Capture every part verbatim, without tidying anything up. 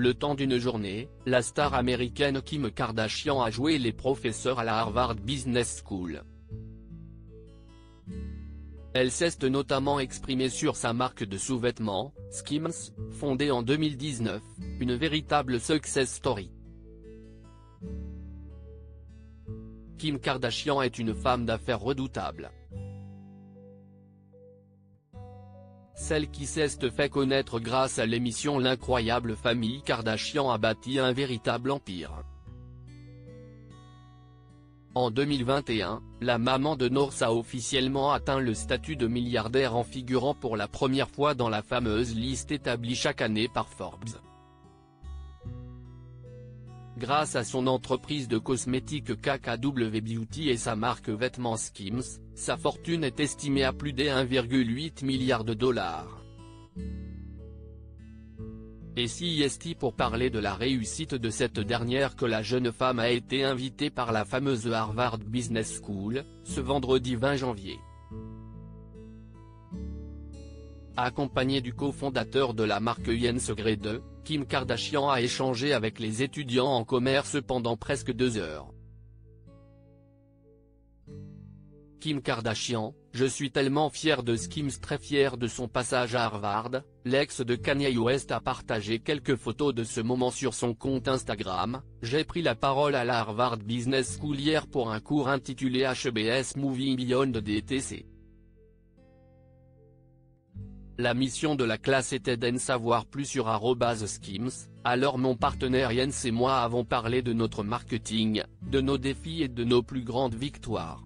Le temps d'une journée, la star américaine Kim Kardashian a joué les professeurs à la Harvard Business School. Elle s'est notamment exprimée sur sa marque de sous-vêtements, Skims, fondée en deux mille dix-neuf, une véritable success story. Kim Kardashian est une femme d'affaires redoutable. Celle qui s'est fait connaître grâce à l'émission L'incroyable famille Kardashian a bâti un véritable empire. En deux mille vingt et un, la maman de North a officiellement atteint le statut de milliardaire en figurant pour la première fois dans la fameuse liste établie chaque année par Forbes. Grâce à son entreprise de cosmétiques K K W Beauty et sa marque vêtements Skims, sa fortune est estimée à plus de un virgule huit milliard de dollars. Et si est pour parler de la réussite de cette dernière que la jeune femme a été invitée par la fameuse Harvard Business School, ce vendredi vingt janvier. Accompagnée du cofondateur de la marque Jens Grede, Kim Kardashian a échangé avec les étudiants en commerce pendant presque deux heures. Kim Kardashian, je suis tellement fière de Skims, très fière de son passage à Harvard. L'ex de Kanye West a partagé quelques photos de ce moment sur son compte Instagram. J'ai pris la parole à la Harvard Business School hier pour un cours intitulé H B S Moving Beyond D T C. La mission de la classe était d'en savoir plus sur arobase Skims, alors mon partenaire Jens et moi avons parlé de notre marketing, de nos défis et de nos plus grandes victoires.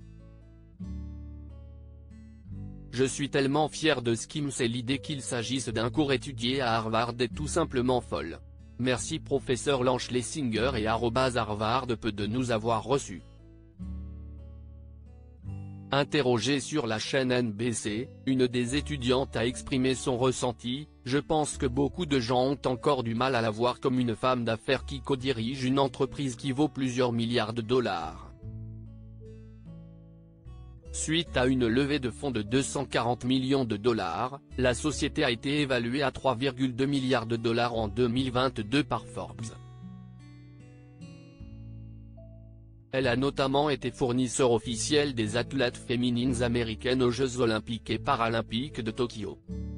Je suis tellement fier de Skims et l'idée qu'il s'agisse d'un cours étudié à Harvard est tout simplement folle. Merci professeur Lance Lessinger et arobase Harvard peut de nous avoir reçus. Interrogée sur la chaîne N B C, une des étudiantes a exprimé son ressenti. Je pense que beaucoup de gens ont encore du mal à la voir comme une femme d'affaires qui co-dirige une entreprise qui vaut plusieurs milliards de dollars. Suite à une levée de fonds de deux cent quarante millions de dollars, la société a été évaluée à trois virgule deux milliards de dollars en deux mille vingt-deux par Forbes. Elle a notamment été fournisseur officiel des athlètes féminines américaines aux Jeux Olympiques et Paralympiques de Tokyo.